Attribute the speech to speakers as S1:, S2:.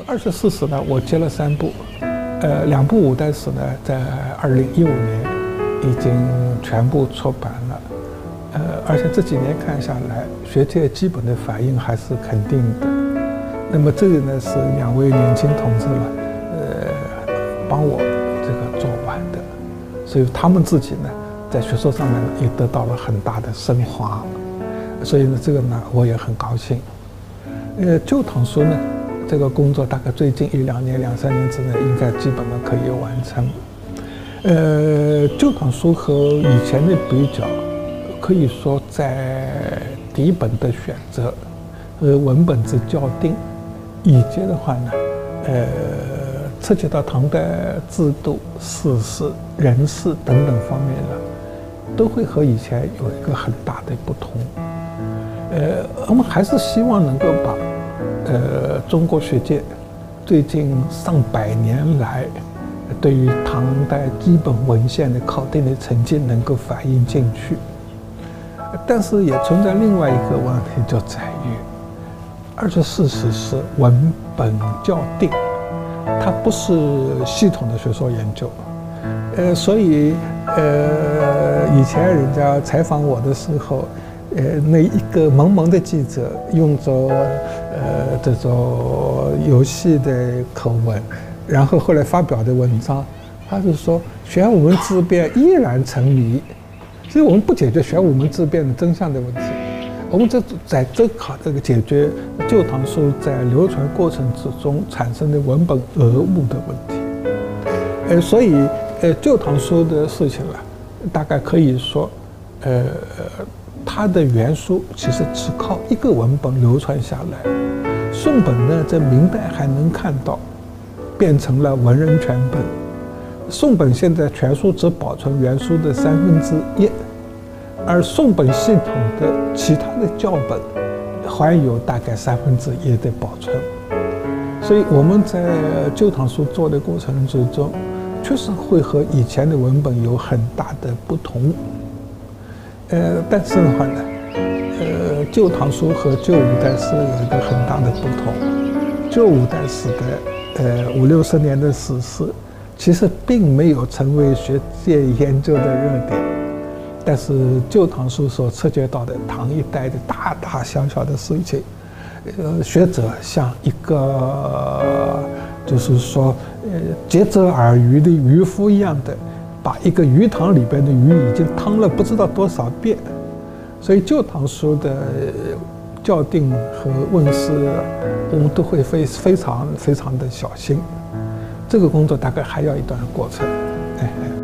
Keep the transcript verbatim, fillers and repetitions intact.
S1: 二十四史呢，我接了三部，呃，两部五代史呢，在二零一五年已经全部出版了，呃，而且这几年看下来，学界基本的反应还是肯定的。那么这个呢，是两位年轻同志呢，呃，帮我这个做完的，所以他们自己呢，在学术上面也得到了很大的升华，所以呢，这个呢，我也很高兴。呃，旧唐书呢，这个工作大概最近一两年、两三年之内，应该基本上可以完成。呃，旧唐书和以前的比较，可以说在底本的选择和文本之校订，以及的话呢，呃，涉及到唐代制度、事实、人事等等方面呢，都会和以前有一个很大的不同。呃，我们还是希望能够把，呃，中国学界最近上百年来对于唐代基本文献的考定的成绩能够反映进去，但是也存在另外一个问题，就在于二十四史是文本校订，它不是系统的学术研究，呃，所以呃，以前人家采访我的时候。呃，那一个萌萌的记者用着呃这种游戏的口吻，然后后来发表的文章，他是说玄武门之变依然成谜，所以我们不解决玄武门之变的真相的问题，我们这在这考这个解决旧唐书在流传过程之中产生的文本讹误的问题。呃，所以呃旧唐书的事情啊，大概可以说，呃。它的原书其实只靠一个文本流传下来，宋本呢在明代还能看到，变成了文人全本。宋本现在全书只保存原书的三分之一，而宋本系统的其他的校本还有大概三分之一的保存。所以我们在旧唐书做的过程之中，确实会和以前的文本有很大的不同。呃，但是的话呢，呃，旧唐书和旧五代史有一个很大的不同。旧五代史的呃五六十年的史实，其实并没有成为学界研究的热点。但是旧唐书所涉及到的唐一代的大大小小的事情，呃，学者像一个就是说呃竭泽而渔的渔夫一样的。把一个鱼塘里边的鱼已经汤了不知道多少遍，所以旧唐书的校订和问世，我们都会非非常非常的小心。这个工作大概还要一段过程。哎哎